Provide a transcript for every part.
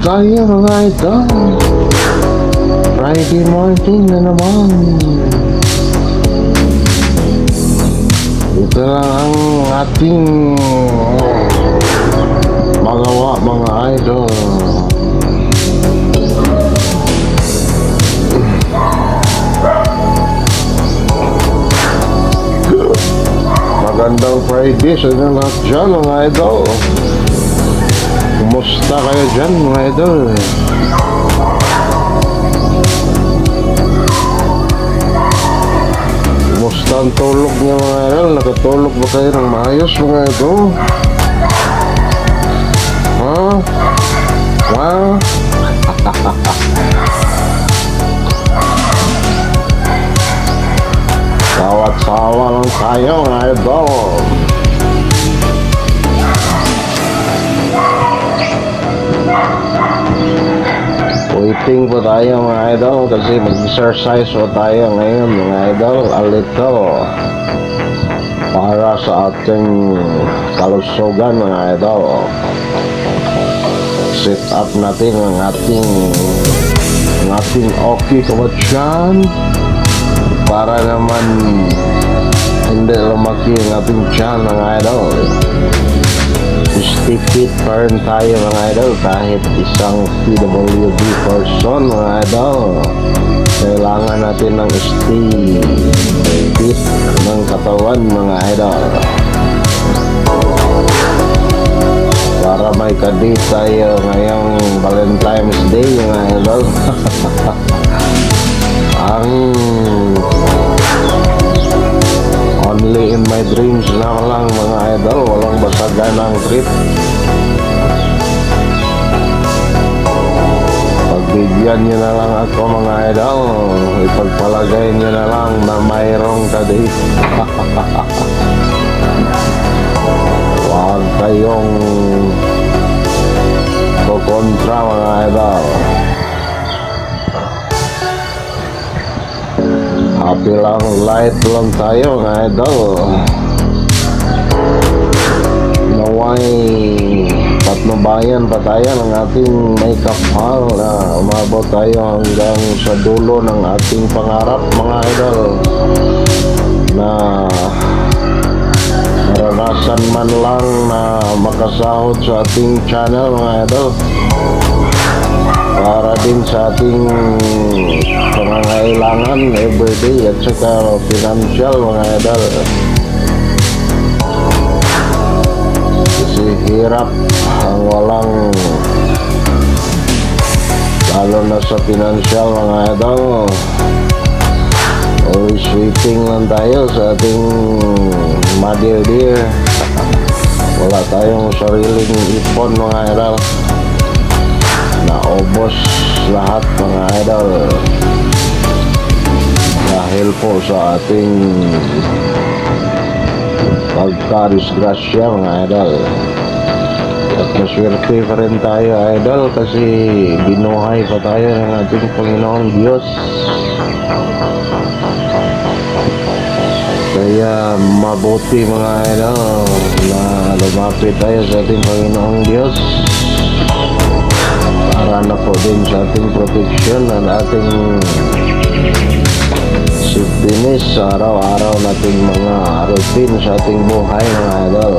tayo mga idol. Friday morning na naman. Ito lang ang ating magawa mga idol. Magandang Friday sa inyo lahat dyan mga idol. Kumusta kayo dyan mga idol? Kumusta ang tulog niyo mga idol? Nakatulog ba kayo ng maayos mga idol? Ha? Wow? Sawat-sawa lang tayo mga idol. Waiting po tayo mga idol kasi mag-exercise po tayo ngayon mga idol. A little para sa ating kalusugan mga idol. Sit up natin ang ating okay kamatyan para naman hindi lumaki ang ating tiyan mga idol. Stay fit pa rin tayo mga idol kahit isang PWD person mga idol. Kailangan natin ng stay fit ng katawan mga idol para may kadate tayo ngayong Valentine's Day mga idol. Ang only in my dreams lang mga idol, walang basagan ng trip. Pagbigyan nyo na lang ako mga idol, ipagpalagay nyo na lang na mayroong kadate. Huwag kayong kukontra mga idol. Happy lang, light lang tayo mga idol. Naway patnubayan pa tayo ng ating may kapal na umabot tayo hanggang sa dulo ng ating pangarap mga idol, na maranasan man lang na makasahod sa ating channel mga idol, para din sa ating pangangailangan everyday at saka financial mga idol. Kasi hirap ang walang, lalo na sa financial mga idol. Always waiting lang tayo sa ating mother dear. Wala tayong sariling ipon mga idol. Naubos lahat mga idol dahil po sa ating pagka-disgrasya mga idol. At maswerte pa rin tayo idol kasi binuhay pa tayo ng ating Panginoong Diyos. Kaya mabuti mga idol na lumapit tayo sa ating Panginoong Diyos para na po din sa ating protection at ating safetyness sa araw-araw nating mga routine sa ating buhay mga idol.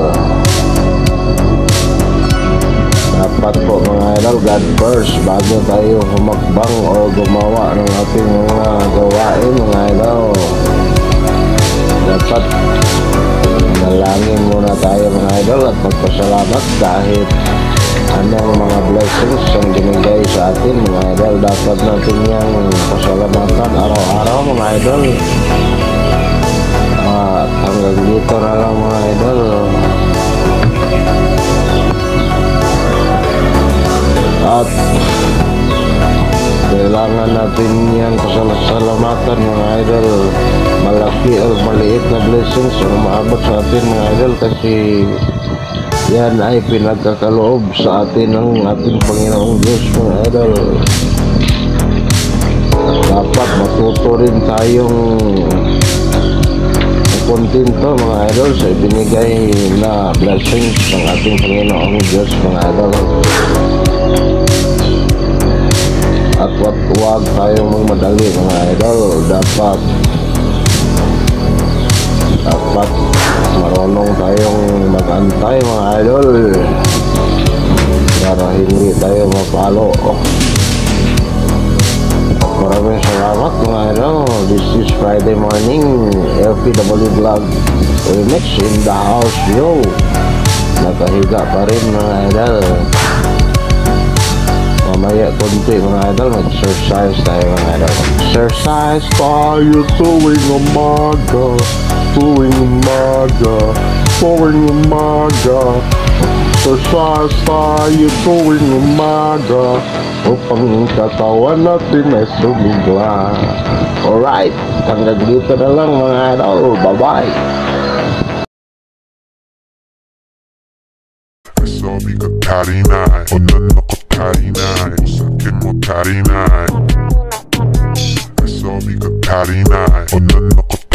Dapat po mga idol, God first bago tayo humakbang o gumawa ng ating mga gawain mga idol. Dapat nalangin muna tayo mga idol at magpasalamat kahit anong mga blessings ang binigay sa atin mga idol. Dapat natin yung pasalamatan araw-araw mga idol. At hanggang dito na lang mga idol. At kailangan natin yung pasalamatan mga idol. Malaki o maliit na blessings ang maabot sa atin mga idol, kasi yan ay pinagkakaloob sa atin ng ating Panginoong Diyos mga idol. Dapat matuto rin tayong kontento mga idol sa ibinigay na blessings ng ating Panginoong Diyos mga idol. At huwag tayong magmadali mga idol. Dapat marunong tayong mag-antay mga idol para hindi tayo mapalo. Maraming salamat mga idol. This is Friday morning LPW Vlog Remix in the house yo. Nakahiga pa rin mga idol. Mamaya konti mga idol, mag-exercise tayo mga idol. Exercise tayo tuwing umaga, tuwing umaga, tuwing umaga. Exercise tayo tuwing umaga upang katawan natin ay sumigla. Alright, hanggang dito na lang mga idol. Bye-bye. Sabi ka carry night, unan ako carry night, sakin mo carry night. Sabi ka carry night, unan ako